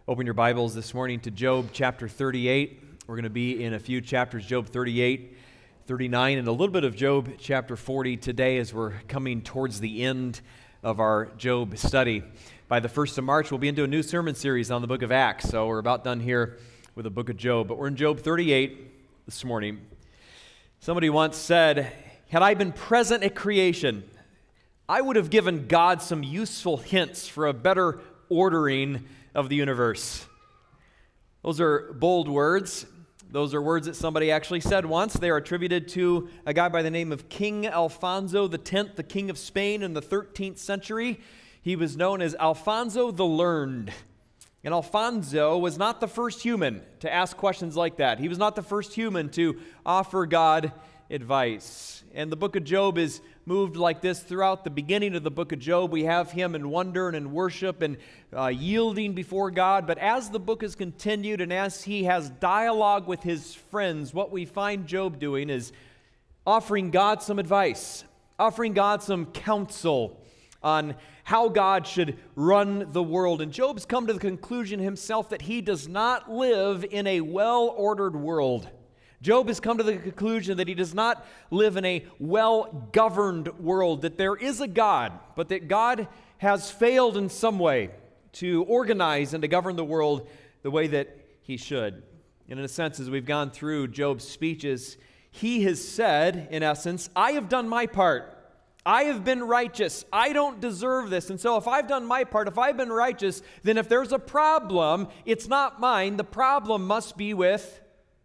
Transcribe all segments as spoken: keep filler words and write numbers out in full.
Open your Bibles this morning to Job chapter thirty-eight. We're going to be in a few chapters, Job thirty-eight, thirty-nine, and a little bit of Job chapter forty today as we're coming towards the end of our Job study. By the first of March, we'll be into a new sermon series on the book of Acts, so we're about done here with the book of Job. But we're in Job thirty-eight this morning. Somebody once said, had I been present at creation, I would have given God some useful hints for a better ordering of the universe. Those are bold words. Those are words that somebody actually said once. They are attributed to a guy by the name of King Alfonso the tenth, the king of Spain in the thirteenth century. He was known as Alfonso the Learned. And Alfonso was not the first human to ask questions like that. He was not the first human to offer God advice. And the book of Job is moved like this throughout the beginning of the book of Job. We have him in wonder and in worship and uh, yielding before God. But as the book has continued and as he has dialogue with his friends, what we find Job doing is offering God some advice, offering God some counsel on how God should run the world. And Job's come to the conclusion himself that he does not live in a well-ordered world. Job has come to the conclusion that he does not live in a well-governed world, that there is a God, but that God has failed in some way to organize and to govern the world the way that he should. And in a sense, as we've gone through Job's speeches, he has said, in essence, I have done my part. I have been righteous. I don't deserve this. And so if I've done my part, if I've been righteous, then if there's a problem, it's not mine. The problem must be with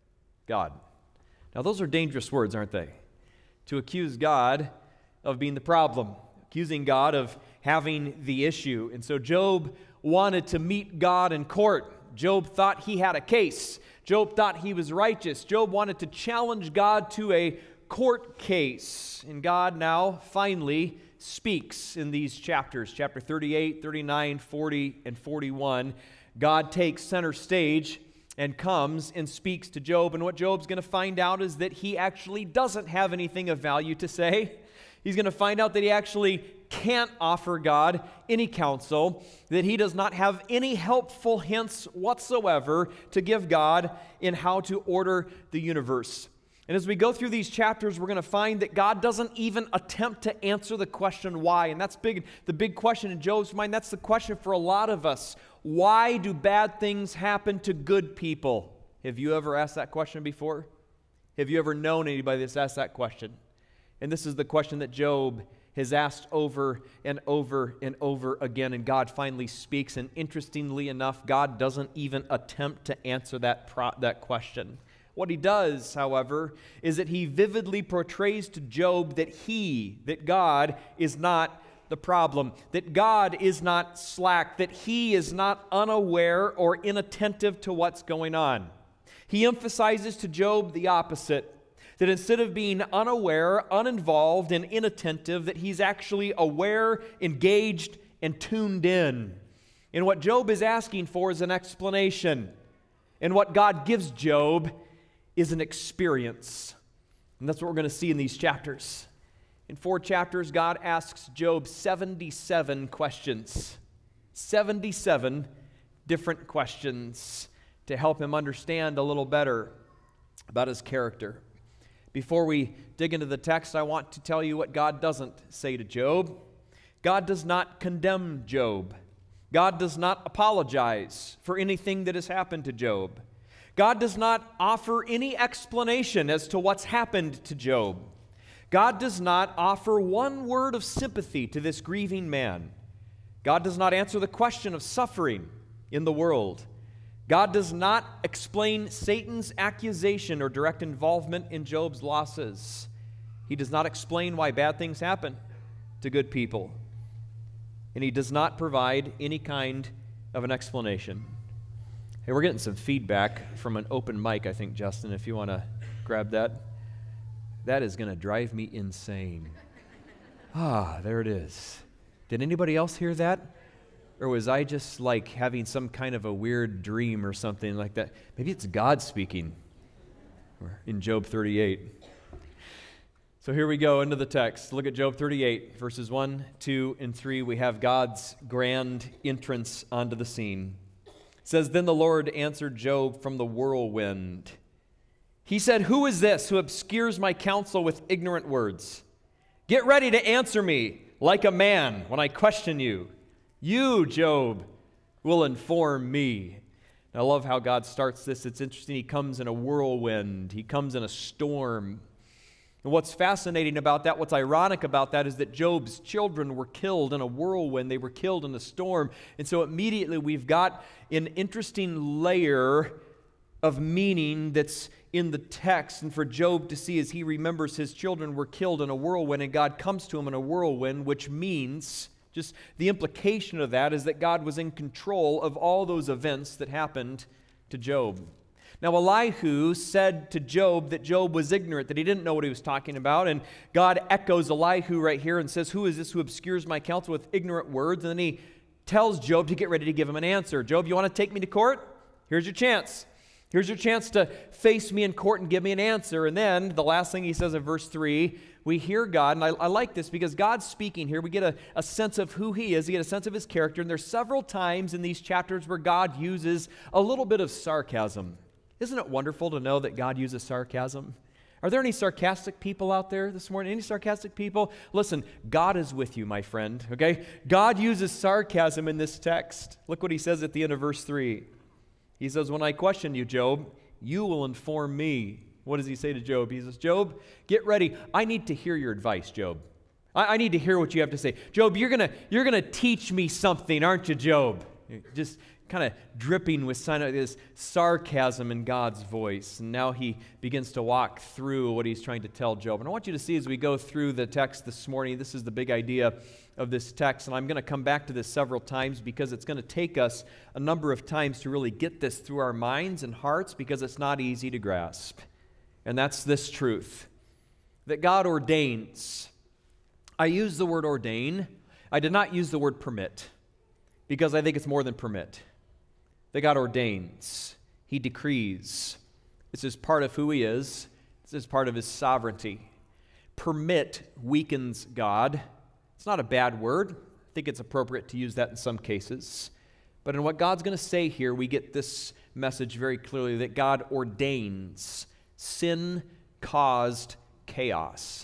God. Now, those are dangerous words, aren't they? To accuse God of being the problem, accusing God of having the issue. And so Job wanted to meet God in court. Job thought he had a case. Job thought he was righteous. Job wanted to challenge God to a court case. And God now finally speaks in these chapters, chapter thirty-eight, thirty-nine, forty, and forty-one. God takes center stage and comes and speaks to Job. And what Job's going to find out is that he actually doesn't have anything of value to say. He's going to find out that he actually can't offer God any counsel, that he does not have any helpful hints whatsoever to give God in how to order the universe. And as we go through these chapters, we're going to find that God doesn't even attempt to answer the question why. And that's big. The big question in Job's mind, that's the question for a lot of us. Why do bad things happen to good people? Have you ever asked that question before? Have you ever known anybody that's asked that question? And this is the question that Job has asked over and over and over again, and God finally speaks. And interestingly enough, God doesn't even attempt to answer that pro- that question. What he does, however, is that he vividly portrays to Job that he, that God, is not the problem, that God is not slack, that he is not unaware or inattentive to what's going on. He emphasizes to Job the opposite, that instead of being unaware, uninvolved, and inattentive, that he's actually aware, engaged, and tuned in. And what Job is asking for is an explanation. And what God gives Job is an experience. And that's what we're going to see in these chapters. In four chapters, God asks Job seventy-seven questions. seventy-seven different questions to help him understand a little better about his character. Before we dig into the text, I want to tell you what God doesn't say to Job. God does not condemn Job. God does not apologize for anything that has happened to Job. God does not offer any explanation as to what's happened to Job. God does not offer one word of sympathy to this grieving man. God does not answer the question of suffering in the world. God does not explain Satan's accusation or direct involvement in Job's losses. He does not explain why bad things happen to good people. And he does not provide any kind of an explanation. Hey, we're getting some feedback from an open mic, I think, Justin, if you want to grab that. That is going to drive me insane. Ah, there it is. Did anybody else hear that? Or was I just like having some kind of a weird dream or something like that? Maybe it's God speaking in Job thirty-eight. So here we go into the text. Look at Job thirty-eight, verses one, two, and three. We have God's grand entrance onto the scene. It says, "Then the Lord answered Job from the whirlwind. He said, 'Who is this who obscures my counsel with ignorant words? Get ready to answer me like a man when I question you. You, Job, will inform me.'" And I love how God starts this. It's interesting. He comes in a whirlwind. He comes in a storm. And what's fascinating about that, what's ironic about that, is that Job's children were killed in a whirlwind. They were killed in a storm. And so immediately we've got an interesting layer of meaning that's in the text. And for Job to see as he remembers his children were killed in a whirlwind, and God comes to him in a whirlwind, which means, just the implication of that is that God was in control of all those events that happened to Job. Now, Elihu said to Job that Job was ignorant, that he didn't know what he was talking about. And God echoes Elihu right here and says, "Who is this who obscures my counsel with ignorant words?" And then he tells Job to get ready to give him an answer. "Job, you want to take me to court? Here's your chance. Here's your chance to face me in court and give me an answer." And then the last thing he says in verse three, we hear God, and I, I like this because God's speaking here. We get a, a sense of who he is. We get a sense of his character. And there's several times in these chapters where God uses a little bit of sarcasm. Isn't it wonderful to know that God uses sarcasm? Are there any sarcastic people out there this morning? Any sarcastic people? Listen, God is with you, my friend, okay? God uses sarcasm in this text. Look what he says at the end of verse three. He says, "When I question you, Job, you will inform me." What does he say to Job? He says, "Job, get ready. I need to hear your advice, Job. I, I need to hear what you have to say. Job, you're gonna, you're gonna teach me something, aren't you, Job?" Just kind of dripping with this sarcasm in God's voice. And now he begins to walk through what he's trying to tell Job. And I want you to see as we go through the text this morning, this is the big idea of this text. And I'm going to come back to this several times because it's going to take us a number of times to really get this through our minds and hearts because it's not easy to grasp. And that's this truth, that God ordains. I use the word ordain. I did not use the word permit because I think it's more than permit. That God ordains. He decrees. This is part of who he is. This is part of his sovereignty. Permit weakens God. It's not a bad word. I think it's appropriate to use that in some cases. But in what God's going to say here, we get this message very clearly that God ordains sin-caused chaos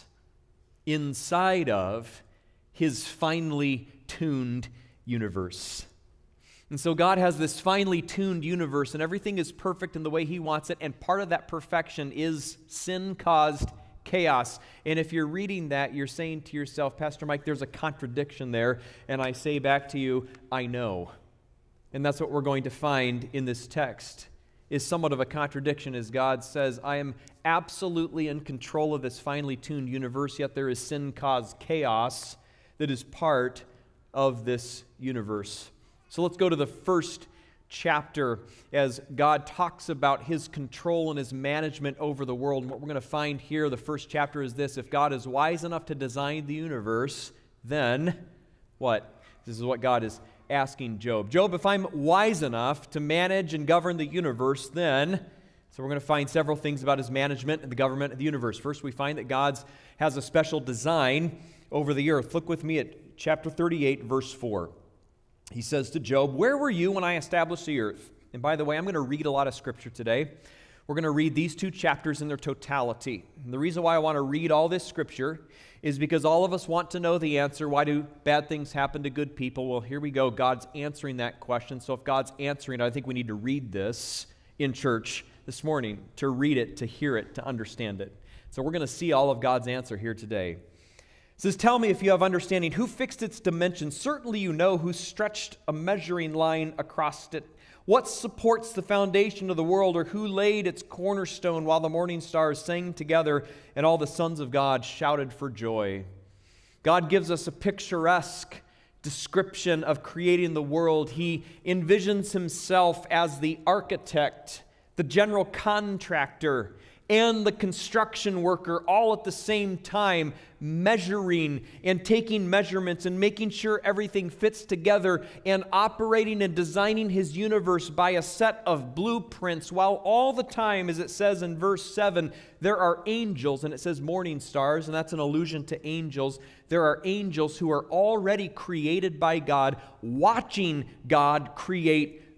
inside of his finely tuned universe. And so God has this finely tuned universe, and everything is perfect in the way he wants it, and part of that perfection is sin-caused chaos. And if you're reading that, you're saying to yourself, "Pastor Mike, there's a contradiction there." And I say back to you, I know. And that's what we're going to find in this text, is somewhat of a contradiction as God says, I am absolutely in control of this finely tuned universe, yet there is sin-caused chaos that is part of this universe. So let's go to the first chapter as God talks about his control and his management over the world. And what we're going to find here, the first chapter is this: if God is wise enough to design the universe, then what? This is what God is asking Job. Job, if I'm wise enough to manage and govern the universe, then... So we're going to find several things about his management and the government of the universe. First, we find that God has a special design over the earth. Look with me at chapter thirty-eight, verse four. He says to Job, "Where were you when I established the earth?" And by the way, I'm going to read a lot of scripture today. We're going to read these two chapters in their totality. And the reason why I want to read all this scripture is because all of us want to know the answer. Why do bad things happen to good people? Well, here we go. God's answering that question. So if God's answering it, I think we need to read this in church this morning, to read it, to hear it, to understand it. So we're going to see all of God's answer here today. It says, "Tell me if you have understanding. Who fixed its dimensions? Certainly you know who stretched a measuring line across it. What supports the foundation of the world, or who laid its cornerstone while the morning stars sang together and all the sons of God shouted for joy?" God gives us a picturesque description of creating the world. He envisions himself as the architect, the general contractor, and the construction worker all at the same time, measuring and taking measurements and making sure everything fits together and operating and designing his universe by a set of blueprints, while all the time, as it says in verse seven, there are angels, and it says morning stars, and that's an allusion to angels. There are angels who are already created by God, watching God create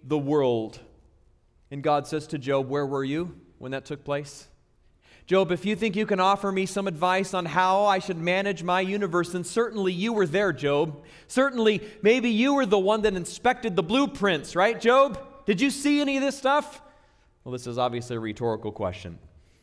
the world. And God says to Job, where were you when that took place? Job, if you think you can offer me some advice on how I should manage my universe, then certainly you were there, Job. Certainly, maybe you were the one that inspected the blueprints, right, Job? Did you see any of this stuff? Well, this is obviously a rhetorical question.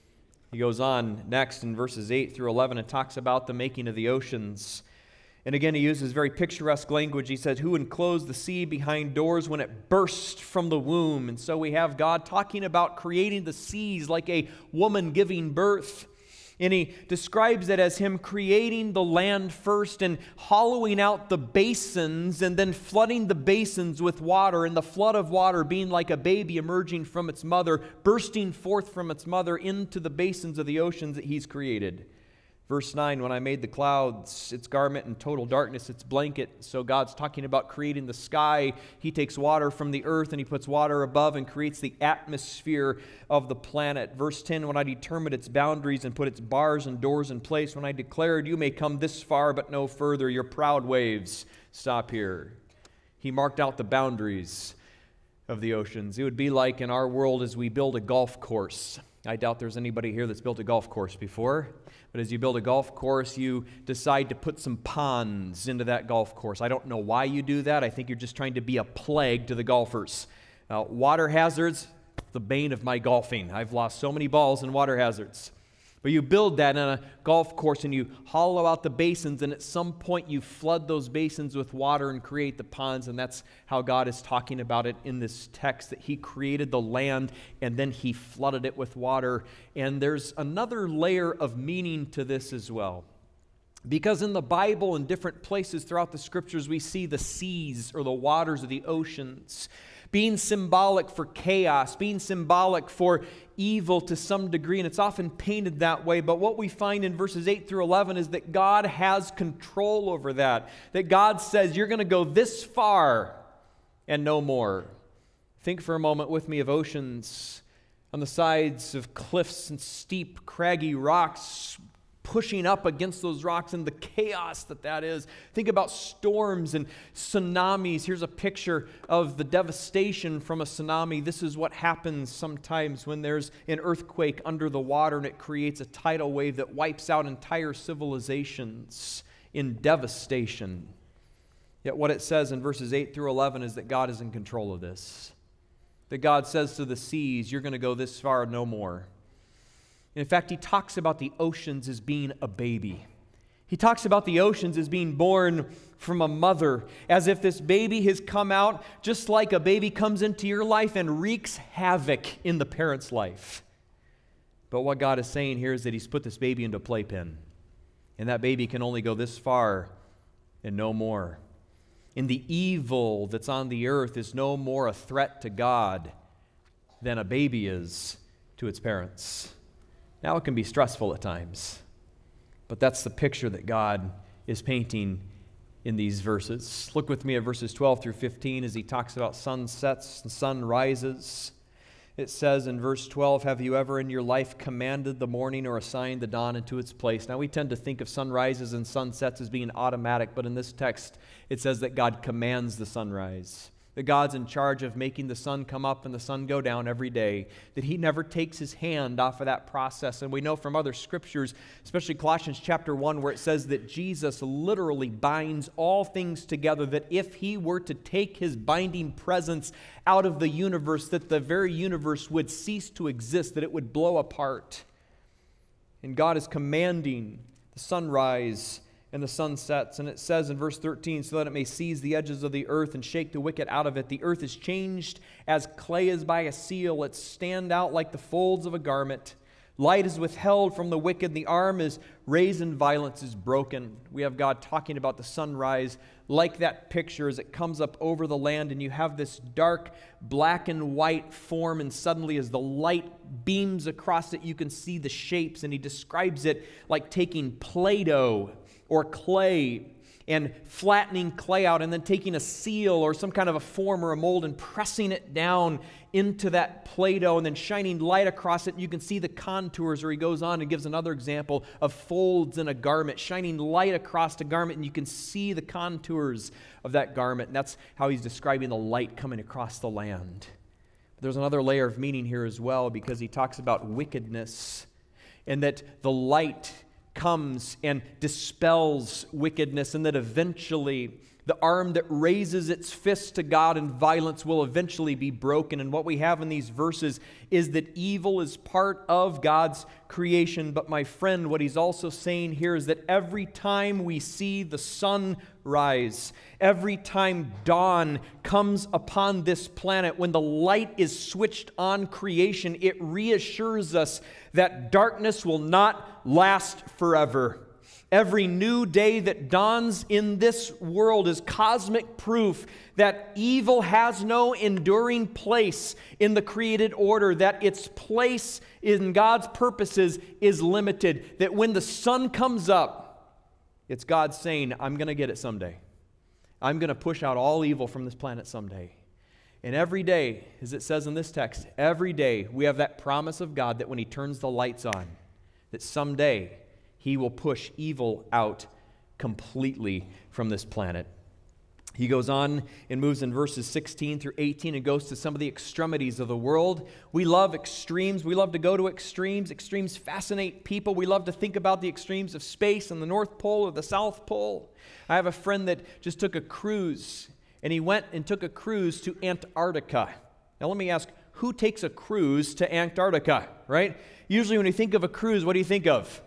He goes on next in verses eight through eleven and talks about the making of the oceans. And again, he uses very picturesque language. He says, who enclosed the sea behind doors when it burst from the womb? And so we have God talking about creating the seas like a woman giving birth. And he describes it as him creating the land first and hollowing out the basins and then flooding the basins with water, and the flood of water being like a baby emerging from its mother, bursting forth from its mother into the basins of the oceans that he's created. Verse nine, when I made the clouds, its garment, and total darkness, its blanket. So God's talking about creating the sky. He takes water from the earth and he puts water above and creates the atmosphere of the planet. Verse ten, when I determined its boundaries and put its bars and doors in place, when I declared, you may come this far but no further, your proud waves stop here. He marked out the boundaries of the oceans. It would be like in our world as we build a golf course. I doubt there's anybody here that's built a golf course before. But as you build a golf course, you decide to put some ponds into that golf course. I don't know why you do that. I think you're just trying to be a plague to the golfers. Uh, water hazards, the bane of my golfing. I've lost so many balls in water hazards. But you build that in a golf course and you hollow out the basins, and at some point you flood those basins with water and create the ponds, and that's how God is talking about it in this text, that he created the land and then he flooded it with water. And there's another layer of meaning to this as well. Because in the Bible and different places throughout the scriptures, we see the seas or the waters of the oceans being symbolic for chaos, being symbolic for evil to some degree, and it's often painted that way. But what we find in verses eight through eleven is that God has control over that. That God says, you're going to go this far and no more. Think for a moment with me of oceans on the sides of cliffs and steep, craggy rocks, pushing up against those rocks and the chaos that that is. Think about storms and tsunamis. Here's a picture of the devastation from a tsunami. This is what happens sometimes when there's an earthquake under the water and it creates a tidal wave that wipes out entire civilizations in devastation. Yet what it says in verses eight through eleven is that God is in control of this. That God says to the seas, you're going to go this far, no more. In fact, he talks about the oceans as being a baby. He talks about the oceans as being born from a mother, as if this baby has come out just like a baby comes into your life and wreaks havoc in the parent's life. But what God is saying here is that he's put this baby into a playpen, and that baby can only go this far and no more. And the evil that's on the earth is no more a threat to God than a baby is to its parents. Now, it can be stressful at times, but that's the picture that God is painting in these verses. Look with me at verses twelve through fifteen as he talks about sunsets and sunrises. It says in verse twelve, have you ever in your life commanded the morning or assigned the dawn into its place? Now, we tend to think of sunrises and sunsets as being automatic, but in this text, it says that God commands the sunrise. That God's in charge of making the sun come up and the sun go down every day, that he never takes his hand off of that process. And we know from other scriptures, especially Colossians chapter one, where it says that Jesus literally binds all things together, that if he were to take his binding presence out of the universe, that the very universe would cease to exist, that it would blow apart. And God is commanding the sunrise and the sun sets. And it says in verse thirteen, so that it may seize the edges of the earth and shake the wicked out of it. The earth is changed as clay is by a seal. It stand out like the folds of a garment. Light is withheld from the wicked. The arm is raised and violence is broken. We have God talking about the sunrise like that picture as it comes up over the land, and you have this dark black and white form, and suddenly as the light beams across it, you can see the shapes, and he describes it like taking Play-Doh or clay and flattening clay out and then taking a seal or some kind of a form or a mold and pressing it down into that Play-Doh and then shining light across it. You can see the contours, or he goes on and gives another example of folds in a garment, shining light across the garment, and you can see the contours of that garment. And that's how he's describing the light coming across the land. But there's another layer of meaning here as well, because he talks about wickedness and that the light comes and dispels wickedness, and that eventually the arm that raises its fist to God in violence will eventually be broken. And what we have in these verses is that evil is part of God's creation. But my friend, what he's also saying here is that every time we see the sun rise, every time dawn comes upon this planet, when the light is switched on creation, it reassures us that darkness will not last forever. Every new day that dawns in this world is cosmic proof that evil has no enduring place in the created order, that its place in God's purposes is limited, that when the sun comes up, it's God saying, I'm going to get it someday. I'm going to push out all evil from this planet someday. And every day, as it says in this text, every day we have that promise of God that when He turns the lights on, that someday He will push evil out completely from this planet. He goes on and moves in verses sixteen through eighteen and goes to some of the extremities of the world. We love extremes. We love to go to extremes. Extremes fascinate people. We love to think about the extremes of space and the North Pole or the South Pole. I have a friend that just took a cruise, and he went and took a cruise to Antarctica. Now let me ask, who takes a cruise to Antarctica, right? Usually when you think of a cruise, what do you think of?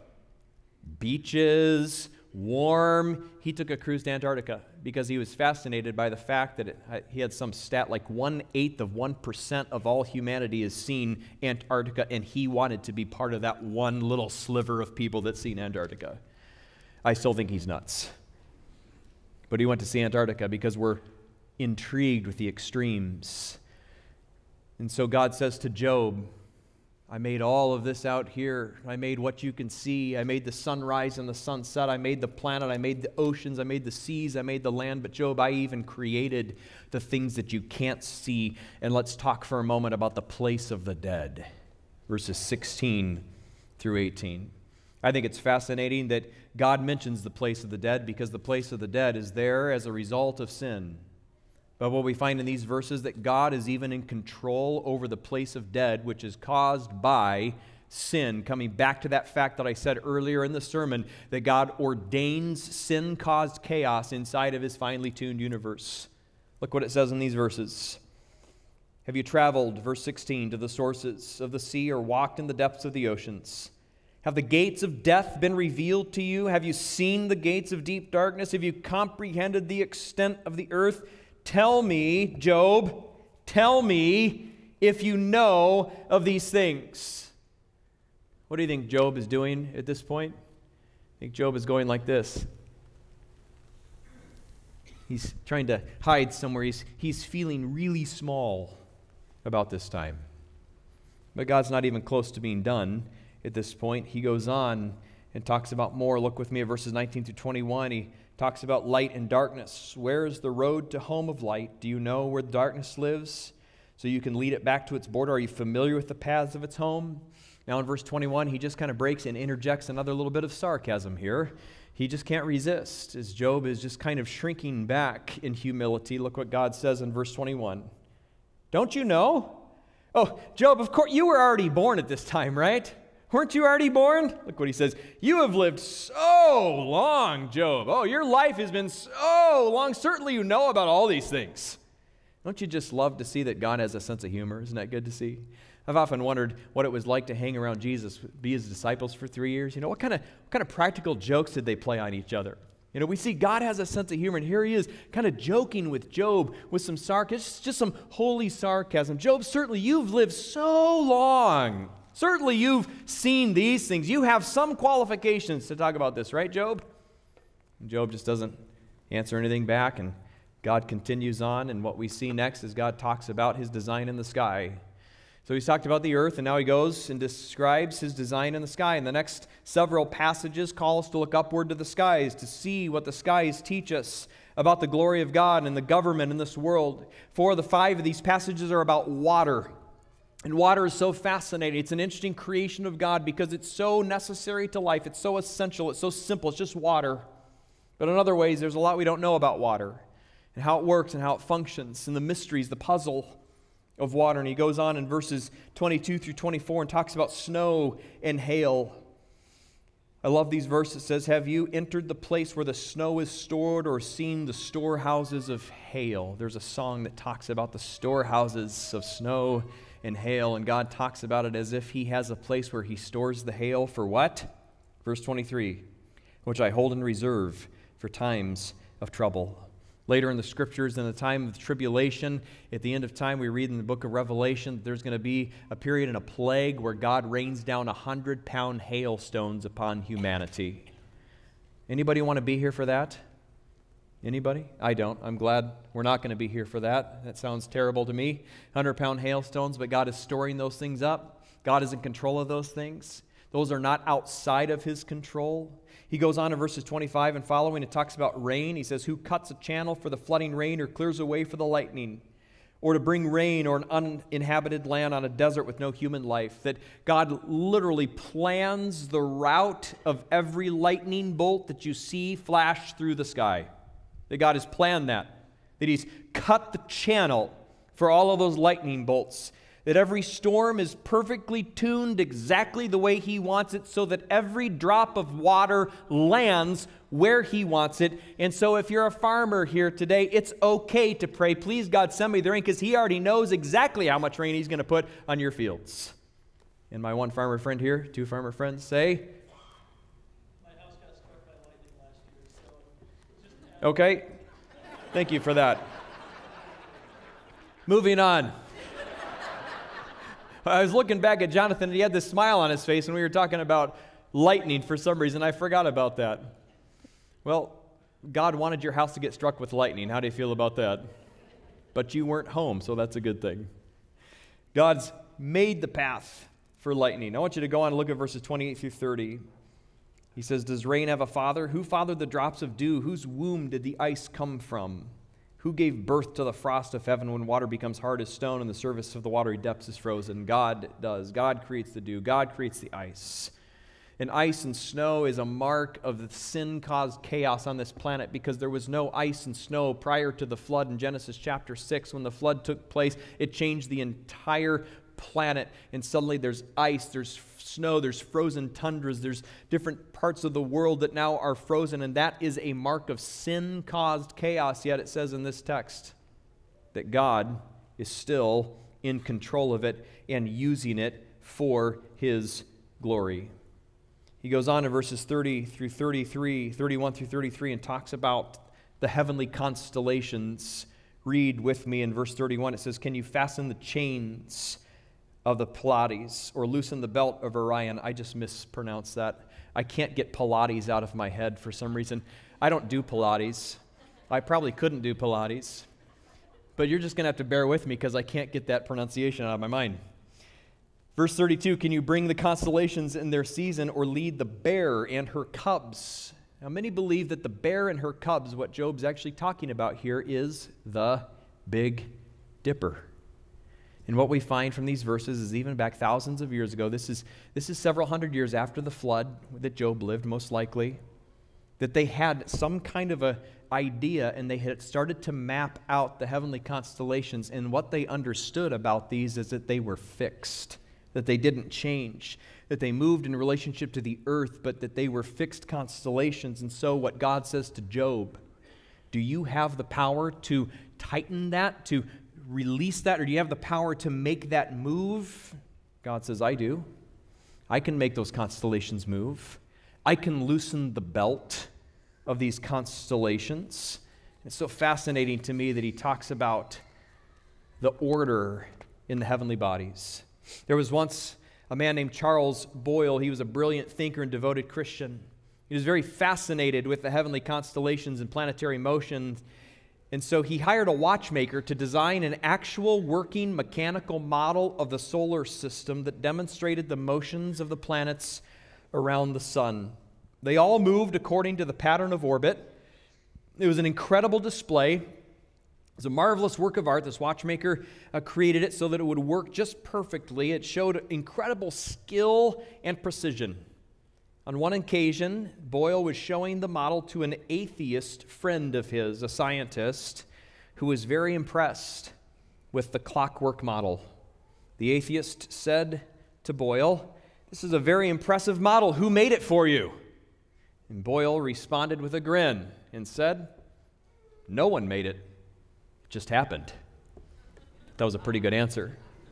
Beaches, warm. He took a cruise to Antarctica because he was fascinated by the fact that it, he had some stat like one-eighth of one percent of all humanity has seen Antarctica, and he wanted to be part of that one little sliver of people that's seen Antarctica. I still think he's nuts. But he went to see Antarctica because we're intrigued with the extremes. And so God says to Job, I made all of this out here. I made what you can see. I made the sunrise and the sunset. I made the planet. I made the oceans. I made the seas. I made the land. But Job, I even created the things that you can't see. And let's talk for a moment about the place of the dead. Verses sixteen through eighteen. I think it's fascinating that God mentions the place of the dead because the place of the dead is there as a result of sin. But what we find in these verses that God is even in control over the place of dead, which is caused by sin. Coming back to that fact that I said earlier in the sermon, that God ordains sin-caused chaos inside of His finely tuned universe. Look what it says in these verses. Have you traveled, verse sixteen, to the sources of the sea or walked in the depths of the oceans? Have the gates of death been revealed to you? Have you seen the gates of deep darkness? Have you comprehended the extent of the earth? Tell me, Job, tell me if you know of these things. What do you think Job is doing at this point? I think Job is going like this. He's trying to hide somewhere. He's, he's feeling really small about this time. But God's not even close to being done at this point. He goes on and talks about more. Look with me at verses nineteen through twenty-one. He talks about light and darkness. Where is the road to home of light? Do you know where the darkness lives? So you can lead it back to its border. Are you familiar with the paths of its home? Now in verse twenty-one, he just kind of breaks and interjects another little bit of sarcasm here. He just can't resist, as Job is just kind of shrinking back in humility. Look what God says in verse twenty-one. Don't you know? Oh, Job, of course, you were already born at this time, right? Weren't you already born? Look what he says. You have lived so long, Job. Oh, your life has been so long. Certainly you know about all these things. Don't you just love to see that God has a sense of humor? Isn't that good to see? I've often wondered what it was like to hang around Jesus, be His disciples for three years. You know, what kind of what kind of practical jokes did they play on each other? You know, we see God has a sense of humor, and here He is kind of joking with Job with some sarcasm, just, just some holy sarcasm. Job, certainly you've lived so long. Certainly you've seen these things. You have some qualifications to talk about this, right, Job? And Job just doesn't answer anything back, and God continues on, and what we see next is God talks about His design in the sky. So he's talked about the earth, and now he goes and describes his design in the sky. And the next several passages call us to look upward to the skies, to see what the skies teach us about the glory of God and the government in this world. Four of the five of these passages are about water. And water is so fascinating. It's an interesting creation of God because it's so necessary to life. It's so essential. It's so simple. It's just water. But in other ways, there's a lot we don't know about water and how it works and how it functions and the mysteries, the puzzle of water. And he goes on in verses twenty-two through twenty-four and talks about snow and hail. I love these verses. It says, have you entered the place where the snow is stored or seen the storehouses of hail? There's a song that talks about the storehouses of snow and hail, and God talks about it as if he has a place where he stores the hail for what? Verse twenty-three, which I hold in reserve for times of trouble. Later in the scriptures, in the time of tribulation, at the end of time, we read in the book of Revelation that there's going to be a period and a plague where God rains down a hundred-pound hailstones upon humanity. Anybody want to be here for that? Anybody? I don't. I'm glad we're not going to be here for that. That sounds terrible to me. hundred-pound hailstones, but God is storing those things up. God is in control of those things. Those are not outside of his control. He goes on in verses twenty-five and following. It talks about rain. He says, who cuts a channel for the flooding rain or clears a way for the lightning? Or to bring rain or an uninhabited land on a desert with no human life. That God literally plans the route of every lightning bolt that you see flash through the sky. That God has planned that. That he's cut the channel for all of those lightning bolts. That every storm is perfectly tuned exactly the way he wants it so that every drop of water lands where he wants it. And so if you're a farmer here today, it's okay to pray, please God send me the rain, because he already knows exactly how much rain he's going to put on your fields. And my one farmer friend here, two farmer friends say, my house got struck by lightning last year, so just okay, thank you for that. Moving on. I was looking back at Jonathan, and he had this smile on his face, and we were talking about lightning for some reason. I forgot about that. Well, God wanted your house to get struck with lightning. How do you feel about that? But you weren't home, so that's a good thing. God's made the path for lightning. I want you to go on and look at verses twenty-eight through thirty. He says, does rain have a father? Who fathered the drops of dew? Whose womb did the ice come from? Who gave birth to the frost of heaven when water becomes hard as stone and the surface of the watery depths is frozen? God does. God creates the dew. God creates the ice. And ice and snow is a mark of the sin-caused chaos on this planet because there was no ice and snow prior to the flood in Genesis chapter six. When the flood took place, it changed the entire planet, and suddenly there's ice, there's snow, there's frozen tundras, there's different parts of the world that now are frozen, and that is a mark of sin-caused chaos. Yet it says in this text that God is still in control of it and using it for his glory. He goes on in verses thirty through thirty-three, thirty-one through thirty-three, and talks about the heavenly constellations. Read with me in verse thirty-one. It says, can you fasten the chains of the Pleiades, or loosen the belt of Orion? I just mispronounced that. I can't get Pilates out of my head for some reason. I don't do Pilates. I probably couldn't do Pilates. But you're just going to have to bear with me because I can't get that pronunciation out of my mind. Verse thirty-two, can you bring the constellations in their season or lead the bear and her cubs? Now, many believe that the bear and her cubs, what Job's actually talking about here, is the Big Dipper. And what we find from these verses is even back thousands of years ago, this is, this is several hundred years after the flood that Job lived, most likely, that they had some kind of a idea and they had started to map out the heavenly constellations. And what they understood about these is that they were fixed, that they didn't change, that they moved in relationship to the earth, but that they were fixed constellations. And so what God says to Job, do you have the power to tighten that, to release that, or do you have the power to make that move? God says, I do. I can make those constellations move. I can loosen the belt of these constellations. It's so fascinating to me that he talks about the order in the heavenly bodies. There was once a man named Charles Boyle. He was a brilliant thinker and devoted Christian. He was very fascinated with the heavenly constellations and planetary motions. And so he hired a watchmaker to design an actual working mechanical model of the solar system that demonstrated the motions of the planets around the sun. They all moved according to the pattern of orbit. It was an incredible display. It was a marvelous work of art. This watchmaker uh, created it so that it would work just perfectly. It showed incredible skill and precision. On one occasion, Boyle was showing the model to an atheist friend of his, a scientist, who was very impressed with the clockwork model. The atheist said to Boyle, "This is a very impressive model. Who made it for you?" And Boyle responded with a grin and said, "No one made it. It just happened." That was a pretty good answer.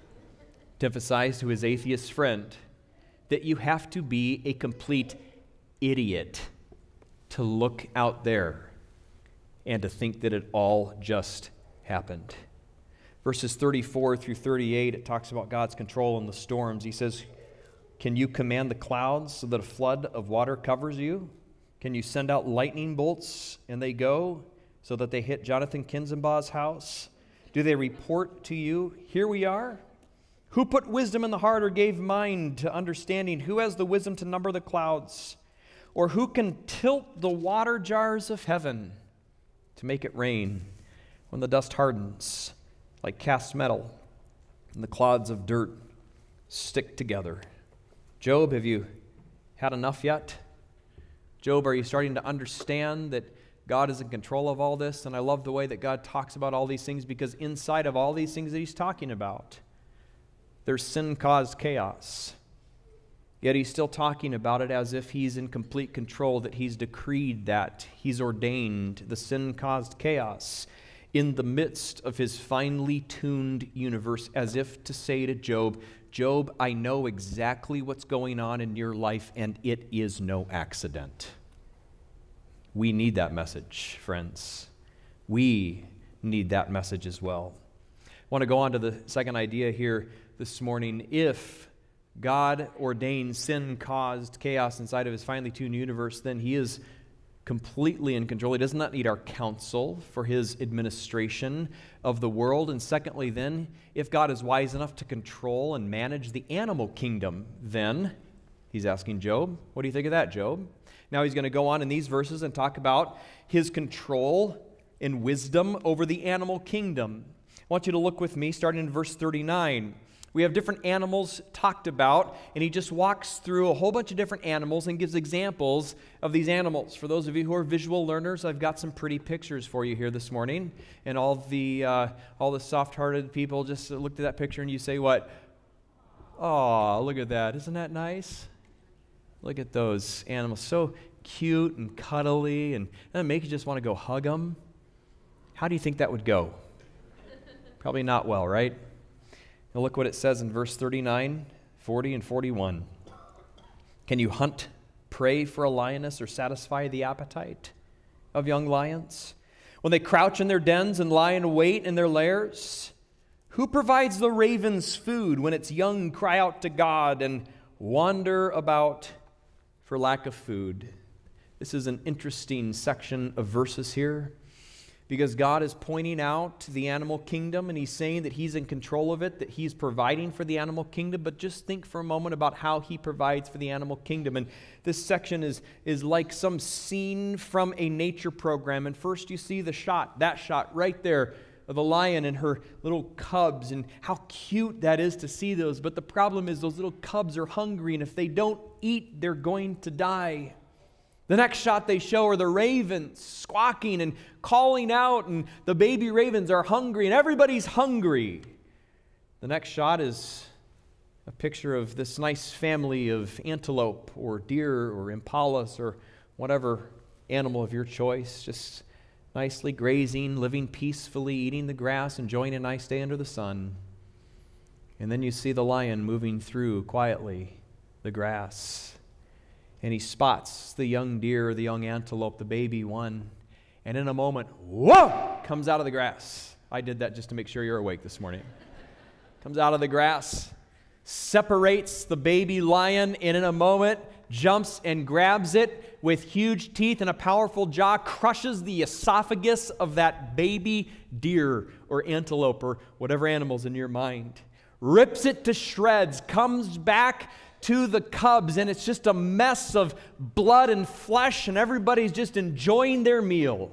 To emphasize to his atheist friend that you have to be a complete idiot to look out there and to think that it all just happened. Verses thirty-four through thirty-eight, it talks about God's control in the storms. He says, "Can you command the clouds so that a flood of water covers you? Can you send out lightning bolts and they go so that they hit Jonathan Kinzenbaugh's house? Do they report to you, 'Here we are'? Who put wisdom in the heart or gave mind to understanding? Who has the wisdom to number the clouds? Or who can tilt the water jars of heaven to make it rain when the dust hardens like cast metal and the clods of dirt stick together?" Job, have you had enough yet? Job, are you starting to understand that God is in control of all this? And I love the way that God talks about all these things, because inside of all these things that he's talking about, there's sin-caused chaos. Yet he's still talking about it as if he's in complete control, that he's decreed that, he's ordained the sin-caused chaos in the midst of his finely tuned universe, as if to say to Job, "Job, I know exactly what's going on in your life, and it is no accident." We need that message, friends. We need that message as well. I want to go on to the second idea here this morning. If God ordains sin-caused chaos inside of his finely tuned universe, then he is completely in control. He does not need our counsel for his administration of the world. And secondly, then, if God is wise enough to control and manage the animal kingdom, then, he's asking Job, what do you think of that, Job? Now he's going to go on in these verses and talk about his control and wisdom over the animal kingdom. I want you to look with me, starting in verse thirty-nine. We have different animals talked about, and he just walks through a whole bunch of different animals and gives examples of these animals. For those of you who are visual learners, I've got some pretty pictures for you here this morning. And all the uh, all the soft-hearted people just looked at that picture and you say, what? Oh, look at that. Isn't that nice? Look at those animals. So cute and cuddly, and that make you just want to go hug them. How do you think that would go? Probably not well, right? Now look what it says in verse thirty-nine, forty, and forty-one. Can you hunt prey for a lioness or satisfy the appetite of young lions? When they crouch in their dens and lie in wait in their lairs? Who provides the ravens food when its young cry out to God and wander about for lack of food? This is an interesting section of verses here, because God is pointing out the animal kingdom, and he's saying that he's in control of it, that he's providing for the animal kingdom. But just think for a moment about how he provides for the animal kingdom. And this section is, is like some scene from a nature program. And first you see the shot, that shot right there, of the lion and her little cubs, and how cute that is to see those. But the problem is those little cubs are hungry, and if they don't eat, they're going to die. The next shot they show are the ravens squawking and calling out, and the baby ravens are hungry, and everybody's hungry. The next shot is a picture of this nice family of antelope or deer or impalas or whatever animal of your choice, just nicely grazing, living peacefully, eating the grass, enjoying a nice day under the sun. And then you see the lion moving through quietly the grass. And he spots the young deer, the young antelope, the baby one. And in a moment, whoa, comes out of the grass. I did that just to make sure you're awake this morning. Comes out of the grass, separates the baby lion, and in a moment, jumps and grabs it with huge teeth and a powerful jaw, crushes the esophagus of that baby deer or antelope or whatever animal's in your mind, rips it to shreds, comes back to the cubs, and it's just a mess of blood and flesh, and everybody's just enjoying their meal.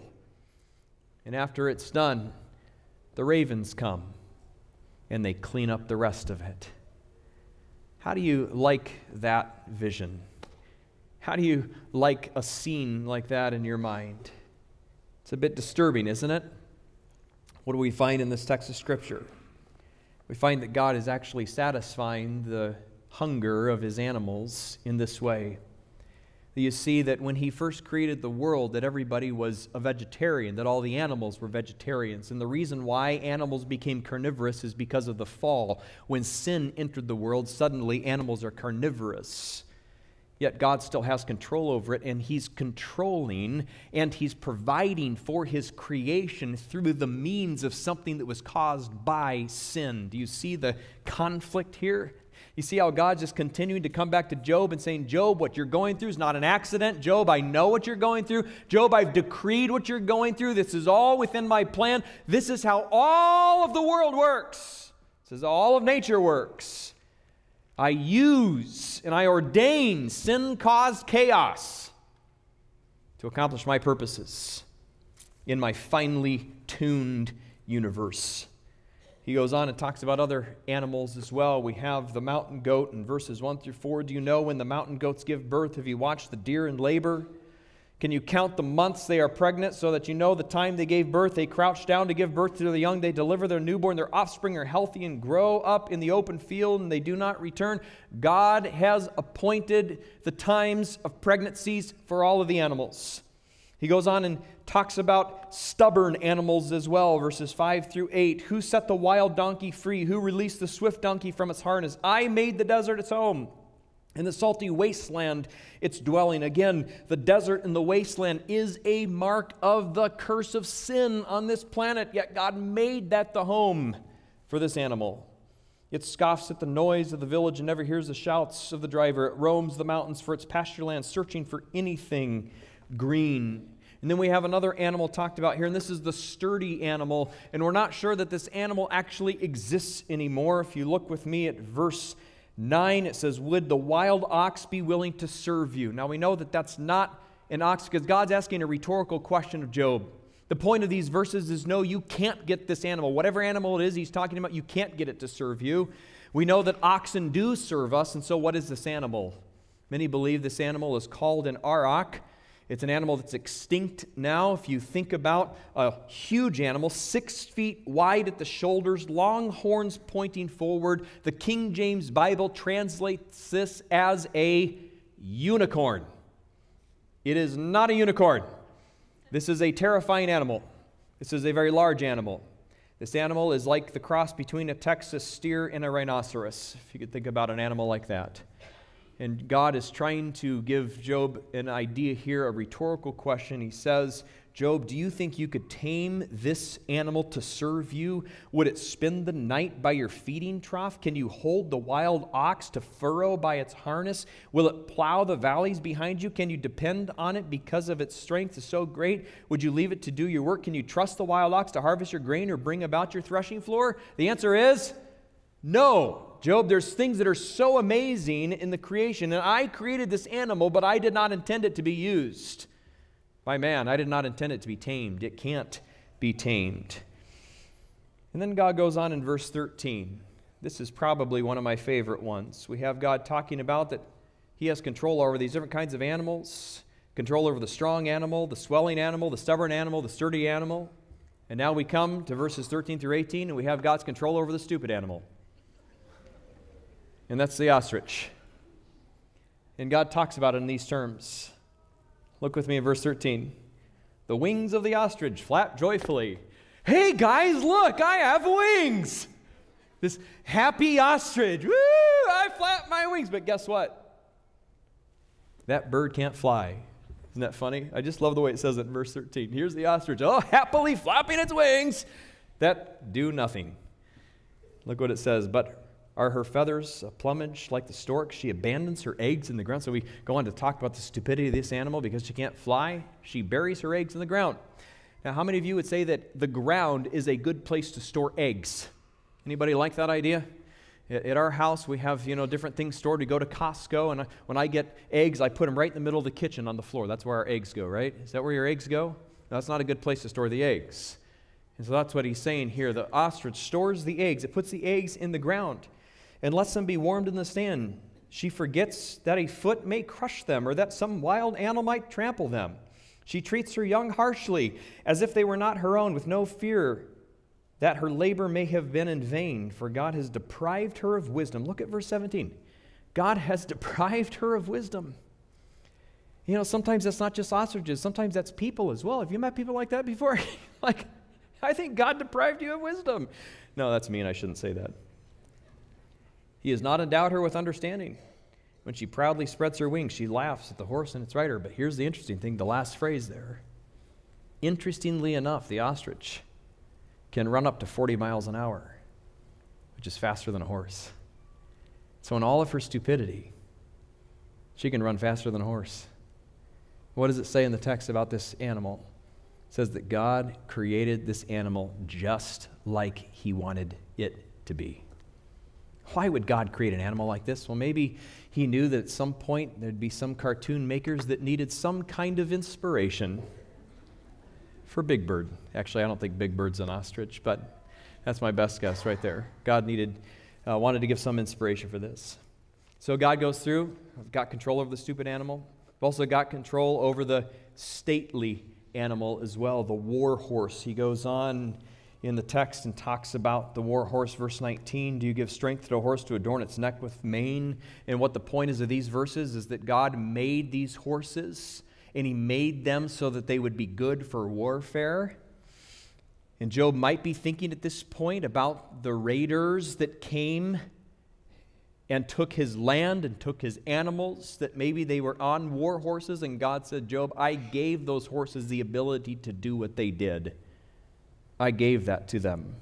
And after it's done, the ravens come, and they clean up the rest of it. How do you like that vision? How do you like a scene like that in your mind? It's a bit disturbing, isn't it? What do we find in this text of Scripture? We find that God is actually satisfying the hunger of his animals in this way. You see that when he first created the world, that everybody was a vegetarian, that all the animals were vegetarians. And the reason why animals became carnivorous is because of the fall. When sin entered the world, suddenly animals are carnivorous. Yet God still has control over it, and he's controlling and he's providing for his creation through the means of something that was caused by sin. Do you see the conflict here? You see how God's just continuing to come back to Job and saying, Job, what you're going through is not an accident. Job, I know what you're going through. Job, I've decreed what you're going through. This is all within my plan. This is how all of the world works. This is how all of nature works. I use and I ordain sin-caused chaos to accomplish my purposes in my finely tuned universe. He goes on and talks about other animals as well. We have the mountain goat in verses one through four. Do you know when the mountain goats give birth? Have you watched the deer in labor? Can you count the months they are pregnant so that you know the time they gave birth? They crouch down to give birth to the young. They deliver their newborn. Their offspring are healthy and grow up in the open field, and they do not return. God has appointed the times of pregnancies for all of the animals. He goes on and talks about stubborn animals as well, verses five through eight. Who set the wild donkey free? Who released the swift donkey from its harness? I made the desert its home, and the salty wasteland its dwelling. Again, the desert and the wasteland is a mark of the curse of sin on this planet, yet God made that the home for this animal. It scoffs at the noise of the village and never hears the shouts of the driver. It roams the mountains for its pasture land, searching for anything green. And then we have another animal talked about here, and this is the sturdy animal. And we're not sure that this animal actually exists anymore. If you look with me at verse nine, it says, would the wild ox be willing to serve you? Now we know that that's not an ox because God's asking a rhetorical question of Job. The point of these verses is no, you can't get this animal. Whatever animal it is he's talking about, you can't get it to serve you. We know that oxen do serve us, and so what is this animal? Many believe this animal is called an auroch. It's an animal that's extinct now. If you think about a huge animal, six feet wide at the shoulders, long horns pointing forward, the King James Bible translates this as a unicorn. It is not a unicorn. This is a terrifying animal. This is a very large animal. This animal is like the cross between a Texas steer and a rhinoceros, if you could think about an animal like that. And God is trying to give Job an idea here, a rhetorical question. He says, Job, do you think you could tame this animal to serve you? Would it spend the night by your feeding trough? Can you hold the wild ox to furrow by its harness? Will it plow the valleys behind you? Can you depend on it because of its strength is so great? Would you leave it to do your work? Can you trust the wild ox to harvest your grain or bring about your threshing floor? The answer is no. Job, there's things that are so amazing in the creation, and I created this animal, but I did not intend it to be used by man. I did not intend it to be tamed. It can't be tamed. And then God goes on in verse thirteen. This is probably one of my favorite ones. We have God talking about that he has control over these different kinds of animals, control over the strong animal, the swelling animal, the stubborn animal, the sturdy animal. And now we come to verses thirteen through eighteen, and we have God's control over the stupid animal. And that's the ostrich. And God talks about it in these terms. Look with me in verse thirteen. The wings of the ostrich flap joyfully. Hey guys, look, I have wings. This happy ostrich. Woo, I flap my wings. But guess what? That bird can't fly. Isn't that funny? I just love the way it says it in verse thirteen. Here's the ostrich, oh, happily flapping its wings that do nothing. Look what it says. But Are her feathers a plumage like the stork? She abandons her eggs in the ground. So we go on to talk about the stupidity of this animal. Because she can't fly, she buries her eggs in the ground. Now, how many of you would say that the ground is a good place to store eggs? Anybody like that idea? At our house, we have, you know, different things stored. We go to Costco, and I, when I get eggs, I put them right in the middle of the kitchen on the floor. That's where our eggs go, right? Is that where your eggs go? No, that's not a good place to store the eggs. And so that's what he's saying here. The ostrich stores the eggs. It puts the eggs in the ground and lets them be warmed in the stand. She forgets that a foot may crush them or that some wild animal might trample them. She treats her young harshly, as if they were not her own, with no fear that her labor may have been in vain, for God has deprived her of wisdom. Look at verse seventeen. God has deprived her of wisdom. You know, sometimes that's not just ostriches. Sometimes that's people as well. Have you met people like that before? Like, I think God deprived you of wisdom. No, that's mean. I shouldn't say that. He has not endowed her with understanding. When she proudly spreads her wings, she laughs at the horse and its rider. But here's the interesting thing, the last phrase there. Interestingly enough, the ostrich can run up to forty miles an hour, which is faster than a horse. So in all of her stupidity, she can run faster than a horse. What does it say in the text about this animal? It says that God created this animal just like he wanted it to be. Why would God create an animal like this? Well, maybe he knew that at some point there'd be some cartoon makers that needed some kind of inspiration for Big Bird. Actually, I don't think Big Bird's an ostrich, but that's my best guess right there. God needed, uh, wanted to give some inspiration for this. So God goes through, got control over the stupid animal. We've also got control over the stately animal as well, the war horse. He goes on in the text and talks about the war horse, verse nineteen. Do you give strength to a horse to adorn its neck with mane? And what the point is of these verses is that God made these horses, and he made them so that they would be good for warfare. And Job might be thinking at this point about the raiders that came and took his land and took his animals, that maybe they were on war horses, and God said, Job, I gave those horses the ability to do what they did. I gave that to them.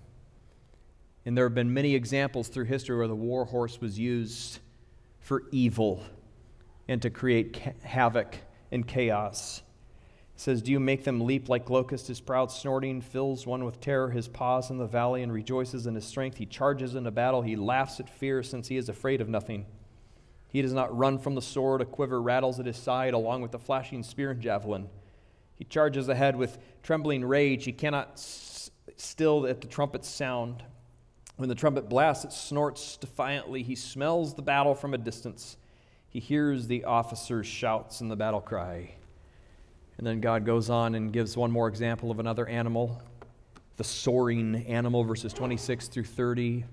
And there have been many examples through history where the war horse was used for evil and to create ca- havoc and chaos. It says, do you make them leap like locusts? His proud snorting fills one with terror. His paws in the valley and rejoices in his strength. He charges into battle. He laughs at fear since he is afraid of nothing. He does not run from the sword. A quiver rattles at his side along with the flashing spear and javelin. He charges ahead with trembling rage. He cannot s- still at the trumpet's sound. When the trumpet blasts, it snorts defiantly. He smells the battle from a distance. He hears the officers' shouts and the battle cry. And then God goes on and gives one more example of another animal, the soaring animal, verses twenty-six through thirty.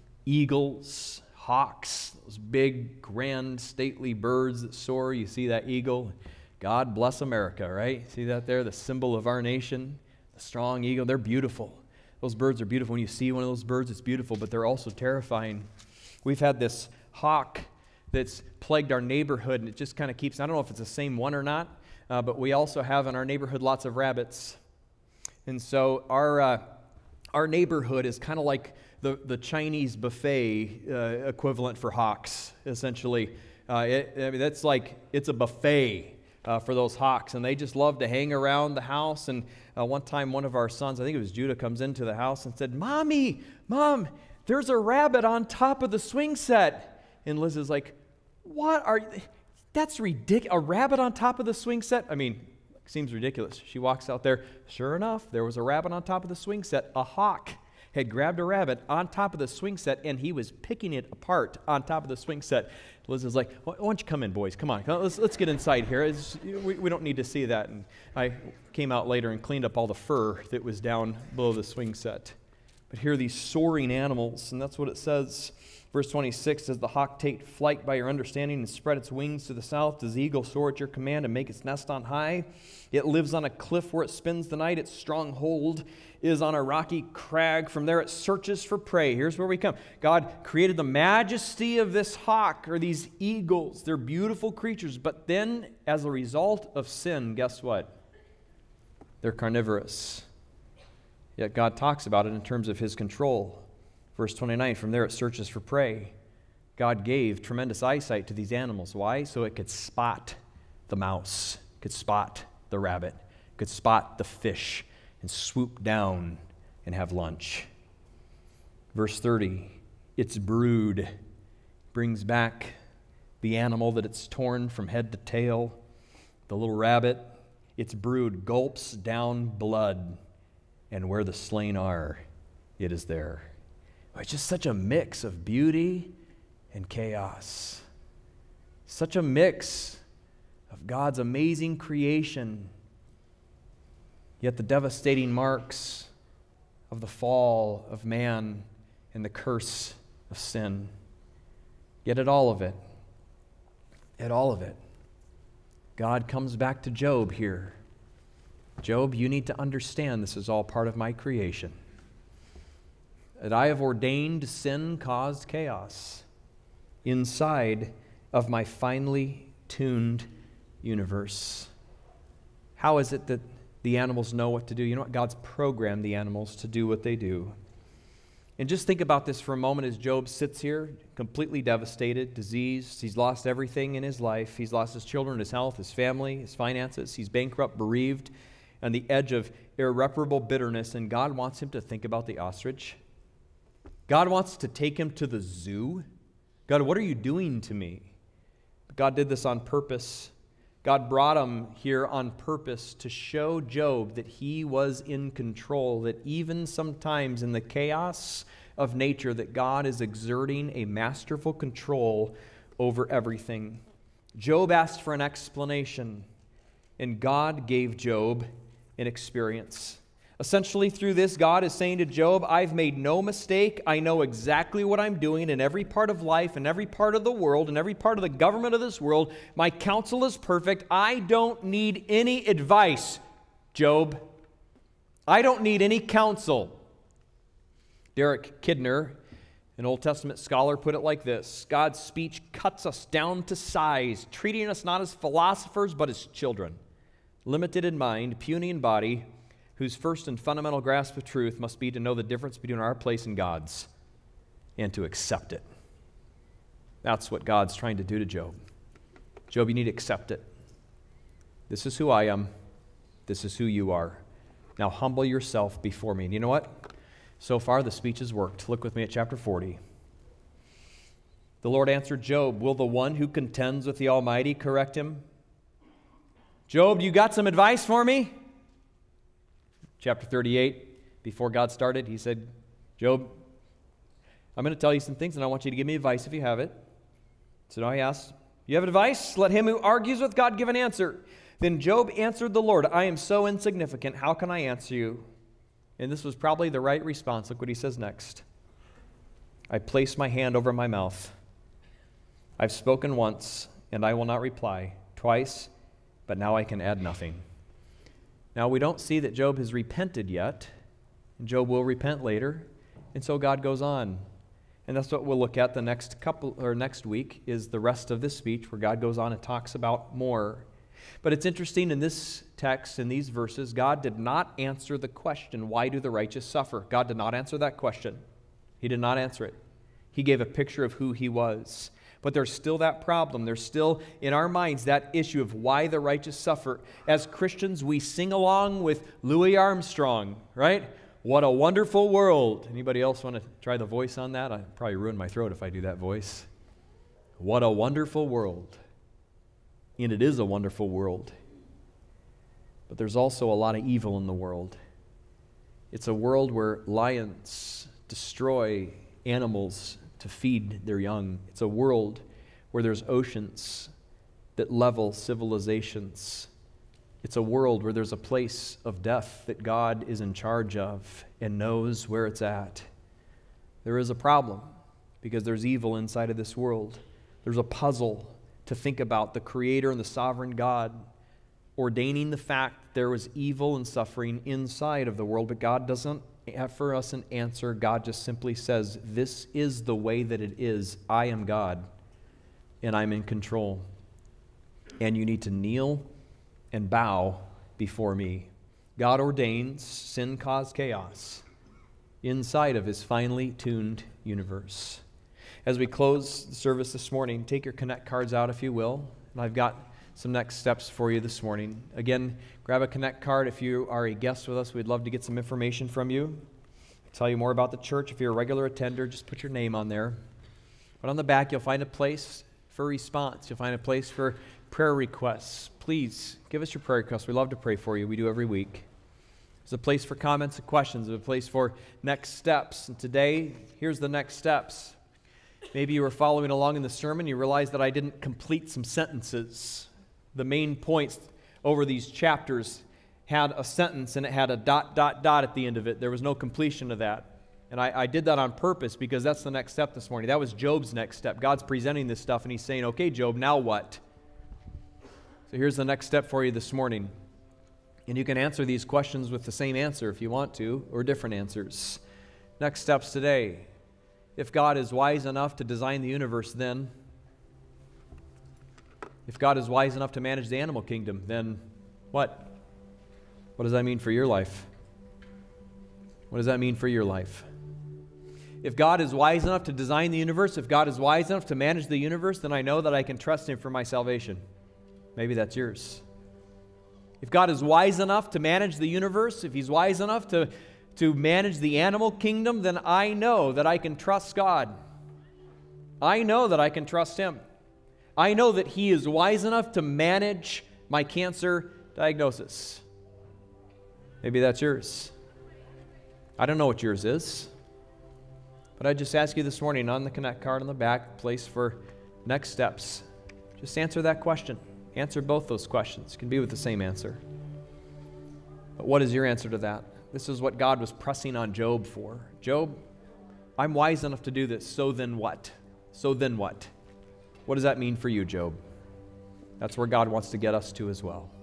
Eagles, hawks, those big, grand, stately birds that soar. You see that eagle? God bless America, right? See that there? The symbol of our nation, the strong eagle. They're beautiful. Those birds are beautiful. When you see one of those birds, it's beautiful, but they're also terrifying. We've had this hawk that's plagued our neighborhood, and it just kind of keeps, I don't know if it's the same one or not, uh, but we also have in our neighborhood lots of rabbits. And so our uh, our neighborhood is kind of like the, the Chinese buffet uh, equivalent for hawks, essentially. Uh, it, I mean, that's like, it's a buffet uh, for those hawks, and they just love to hang around the house. And uh, one time, one of our sons, I think it was Judah, comes into the house and said, Mommy, Mom, there's a rabbit on top of the swing set. And Liz is like, what are you? That's ridiculous. A rabbit on top of the swing set? I mean, seems ridiculous. She walks out there. Sure enough, there was a rabbit on top of the swing set. A hawk had grabbed a rabbit on top of the swing set, and he was picking it apart on top of the swing set. Liz is like, why don't you come in, boys? Come on. Let's, let's get inside here. It's, we, we don't need to see that. And I came out later and cleaned up all the fur that was down below the swing set. But here are these soaring animals, and that's what it says. Verse twenty-six says, the hawk take flight by your understanding and spread its wings to the south. Does the eagle soar at your command and make its nest on high? It lives on a cliff where it spends the night. Its stronghold is on a rocky crag. From there it searches for prey. Here's where we come. God created the majesty of this hawk, or these eagles. They're beautiful creatures. But then, as a result of sin, guess what? They're carnivorous. Yet God talks about it in terms of his control. Verse twenty-nine, from there it searches for prey. God gave tremendous eyesight to these animals. Why? So it could spot the mouse, could spot the rabbit, could spot the fish, and swoop down and have lunch. Verse thirty, its brood brings back the animal that it's torn from head to tail, the little rabbit. Its brood gulps down blood, and where the slain are, it is there. It's just such a mix of beauty and chaos. Such a mix of God's amazing creation, yet the devastating marks of the fall of man and the curse of sin. Yet at all of it, at all of it, God comes back to Job here. Job, you need to understand this is all part of my creation. That I have ordained sin-caused chaos inside of my finely tuned universe. How is it that the animals know what to do? You know what? God's programmed the animals to do what they do. And just think about this for a moment as Job sits here, completely devastated, diseased. He's lost everything in his life. He's lost his children, his health, his family, his finances. He's bankrupt, bereaved, on the edge of irreparable bitterness. And God wants him to think about the ostrich. God wants to take him to the zoo. God, what are you doing to me? But God did this on purpose. God brought him here on purpose to show Job that he was in control, that even sometimes in the chaos of nature, that God is exerting a masterful control over everything. Job asked for an explanation, and God gave Job an experience. Essentially, through this, God is saying to Job, I've made no mistake. I know exactly what I'm doing in every part of life, in every part of the world, in every part of the government of this world. My counsel is perfect. I don't need any advice, Job. I don't need any counsel. Derek Kidner, an Old Testament scholar, put it like this: God's speech cuts us down to size, treating us not as philosophers, but as children, limited in mind, puny in body, whose first and fundamental grasp of truth must be to know the difference between our place and God's and to accept it. That's what God's trying to do to Job. Job, you need to accept it. This is who I am. This is who you are. Now humble yourself before me. And you know what? So far the speech has worked. Look with me at chapter forty. The Lord answered Job, will the one who contends with the Almighty correct him? Job, you got some advice for me? Chapter thirty-eight, before God started, he said, Job, I'm going to tell you some things, and I want you to give me advice if you have it. So now he asks, you have advice? Let him who argues with God give an answer. Then Job answered the Lord, I am so insignificant, how can I answer you? And this was probably the right response. Look what he says next. I place my hand over my mouth. I've spoken once, and I will not reply. Twice, but now I can add nothing. Now, we don't see that Job has repented yet. Job will repent later. And so God goes on. And that's what we'll look at the next couple or next week, is the rest of this speech where God goes on and talks about more. But it's interesting in this text, in these verses, God did not answer the question, why do the righteous suffer? God did not answer that question. He did not answer it. He gave a picture of who he was. But there's still that problem. There's still in our minds that issue of why the righteous suffer. As Christians, we sing along with Louis Armstrong, right? What a wonderful world. Anybody else want to try the voice on that? I'd probably ruin my throat if I do that voice. What a wonderful world. And it is a wonderful world. But there's also a lot of evil in the world. It's a world where lions destroy animals to feed their young. It's a world where there's oceans that level civilizations. It's a world where there's a place of death that God is in charge of and knows where it's at. There is a problem because there's evil inside of this world. There's a puzzle to think about, the Creator and the sovereign God ordaining the fact that there was evil and suffering inside of the world, but God doesn't have for us an answer. God just simply says, this is the way that it is. I am God, and I'm in control. And you need to kneel and bow before me. God ordains sin-caused chaos. inside of his finely tuned universe. As we close the service this morning, take your Connect cards out if you will. And I've got some next steps for you this morning. Again, grab a Connect card if you are a guest with us. We'd love to get some information from you. Tell you more about the church. If you're a regular attender, just put your name on there. But on the back, you'll find a place for response. You'll find a place for prayer requests. Please give us your prayer requests. We love to pray for you. We do every week. There's a place for comments and questions. There's a place for next steps. And today, here's the next steps. Maybe you were following along in the sermon. You realized that I didn't complete some sentences. The main points over these chapters had a sentence and it had a dot, dot, dot at the end of it. There was no completion of that. And I, I did that on purpose because that's the next step this morning. That was Job's next step. God's presenting this stuff and he's saying, okay, Job, now what? So here's the next step for you this morning. And you can answer these questions with the same answer if you want to, or different answers. Next steps today. If God is wise enough to design the universe, then if God is wise enough to manage the animal kingdom, then what? What does that mean for your life? What does that mean for your life? If God is wise enough to design the universe, if God is wise enough to manage the universe, then I know that I can trust him for my salvation. Maybe that's yours. If God is wise enough to manage the universe, if he's wise enough to, to manage the animal kingdom, then I know that I can trust God. I know that I can trust him. I know that he is wise enough to manage my cancer diagnosis. Maybe that's yours. I don't know what yours is. But I just ask you this morning on the Connect card on the back, place for next steps. Just answer that question. Answer both those questions. It can be with the same answer. But what is your answer to that? This is what God was pressing on Job for. Job, I'm wise enough to do this, so then what? So then what? What does that mean for you, Job? That's where God wants to get us to as well.